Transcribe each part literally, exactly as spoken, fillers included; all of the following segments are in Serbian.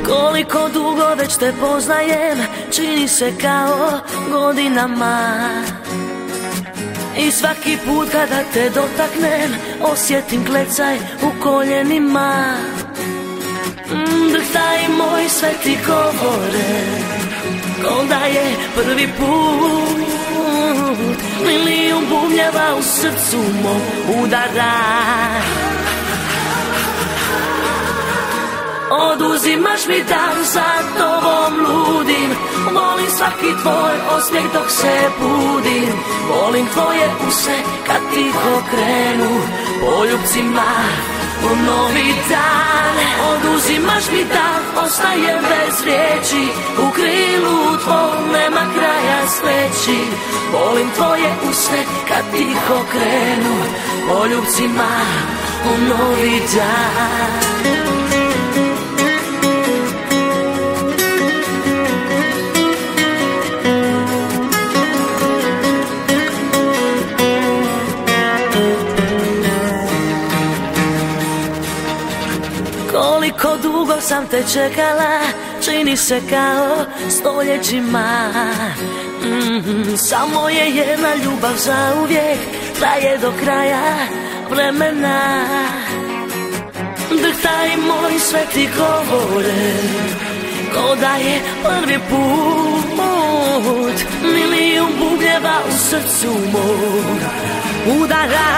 Koliko dugo već te poznajem, čini se kao godinama. I svaki put kada te dotaknem, osjetim klecaj u koljenima. Drhtaj moj sve ti govore, ko da je prvi put. Milijun bubnjeva u srcu mom udara. Oduzimaš mi dan, za tobom ludim. Volim svaki tvoj osmijeh dok se budim. Volim tvoje use kad tiho krenu poljupcima u novi dan. Oduzimaš mi dan, ostajem bez riječi. U krilu tvom nema kraja sreći. Volim tvoje use kad tiho krenu poljupcima u novi dan. Koliko dugo sam te čekala, čini se kao stoljećima. mm, Samo je jedna ljubav za uvijek, traje do kraja vremena. Drhtaj moj sve ti govore, ko da je prvi put. Milijun bubnjeva u srcu mom udara.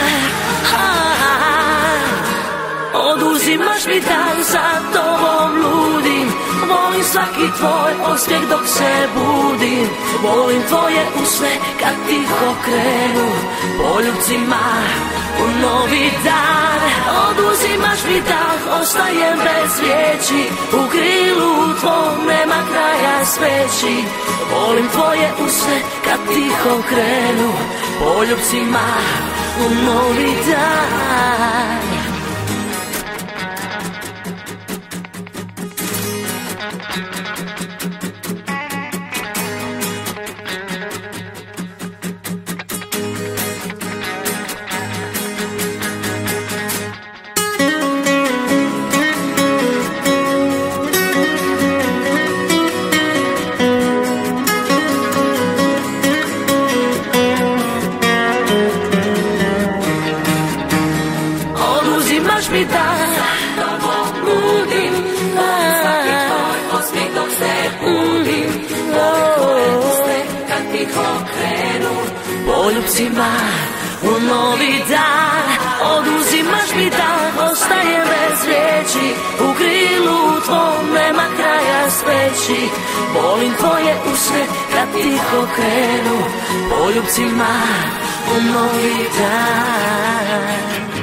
Oduzimaš mi dan, za tobom ludim. Volim svaki tvoj osmijeh dok se budim. Volim tvoje usne kad tiho krenu poljupcima u novi dan. Oduzimaš mi dan, ostajem bez riječi. U krilu tvom nema kraja sreći. Volim tvoje usne kad tiho krenu poljupcima u novi dan. Oduzimaš mi dan, ludim. Svaki tvoj osmijeh dok se budim. Volim tvoje usne kad tiho krenu poljupcima u novi dan. Oduzimaš mi dan, ostajem bez riječi. U krilu tvom nema kraja sreći. Volim tvoje usne kad tiho krenu poljupcima u novi dan.